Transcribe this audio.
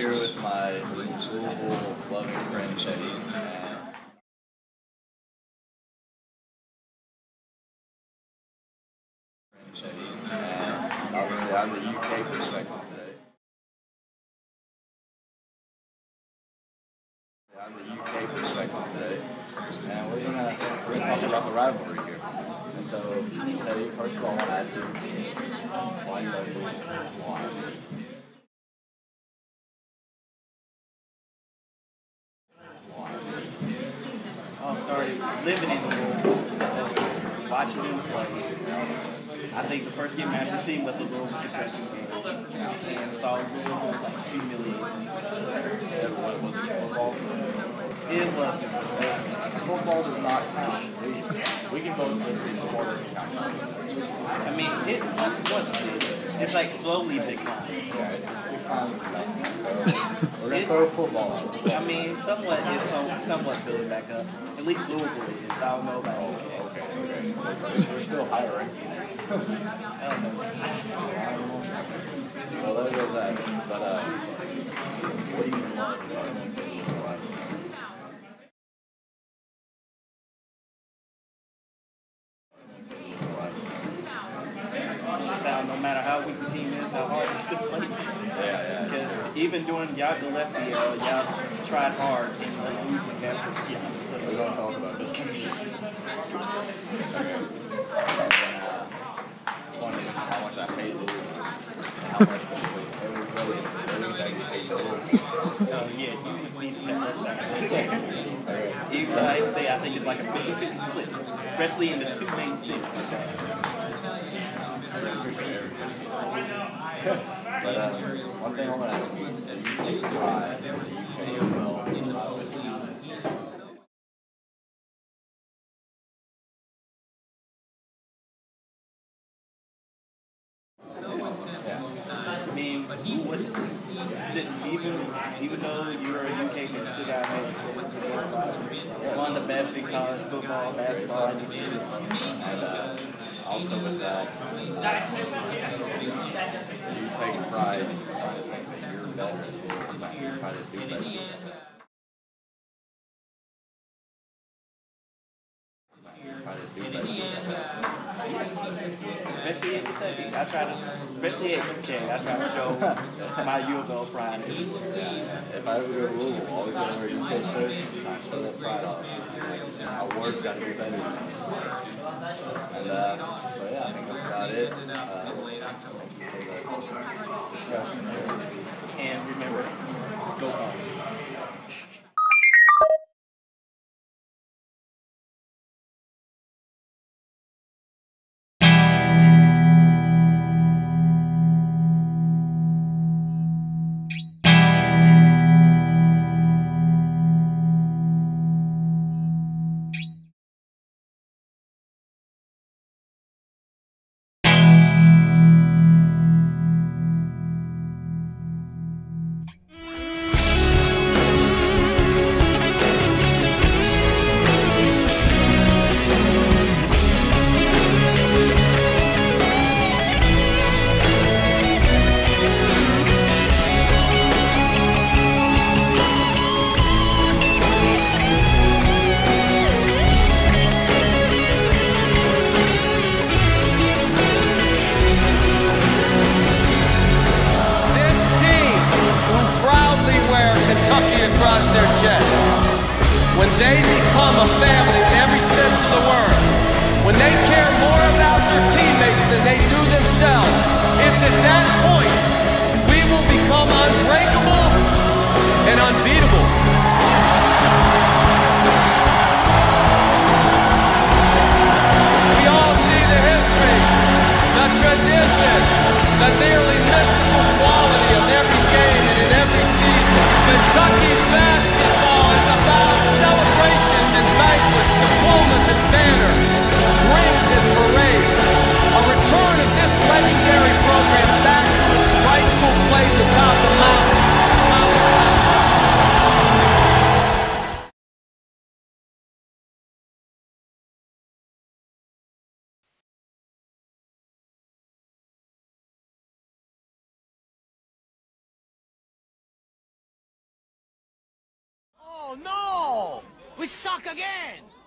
here with my Louisville loving friend Chetty. And obviously I'm the UK perspective today. And we're gonna talk about the rivalry here. And so, Teddy, first of all, I want to ask you, why you love Louisville? Why? I started living in Louisville, so watching them play. I think the first game I ever seen was the Louisville Kentucky game, and saw Louisville like humiliated. What was it, football? It wasn't. Football does not count. We can both agree football doesn't count. I mean, it was. It's like slowly declining. Yeah, it's declining. So we're gonna throw football out. I mean, somewhat building back up. At least Louisville is. I don't know about Okay. We're still high ranking. I don't know. Well, there goes that. But what do you love about it? No matter how weak the team is, how hard it's to play. Yeah. Because even during y'all Gillespie era, y'all tried hard and like losing that. Yeah. We're going to talk about it. Funny how much I hate Louisville. How much everybody hates Louisville. Oh, yeah, you need to check that out. Even though I say I think it's like a 50-50 split, especially in the two main cities. But one thing I want to ask you is, you take pride in the UK UofL this season. I mean, who wouldn't? Even though you're a UK fan, you still got to make one of the best in college football, basketball, and also with that, you take pride in trying to think that you're better than you're trying to do better. Especially at Kentucky, especially at UK, I try to show my UofL pride. If I ever go to Louisville, I'm always going to wear UK shirts and try to show that pride off. Our work got to be better. And so yeah, I think that's about it. Thank you for the discussion here. And remember, go Cards. Kentucky across their chest. When they become a family in every sense of the word, when they care more about their teammates than they do themselves, it's at that point we will become unbreakable and unbeatable. We all see the history, the tradition, the nearly mystical quality of every game and in every season. Kentucky basketball is about celebrations and banquets, diplomas and banners, rings and parades. A return of this legendary program back to its rightful place atop the mountain. We suck again!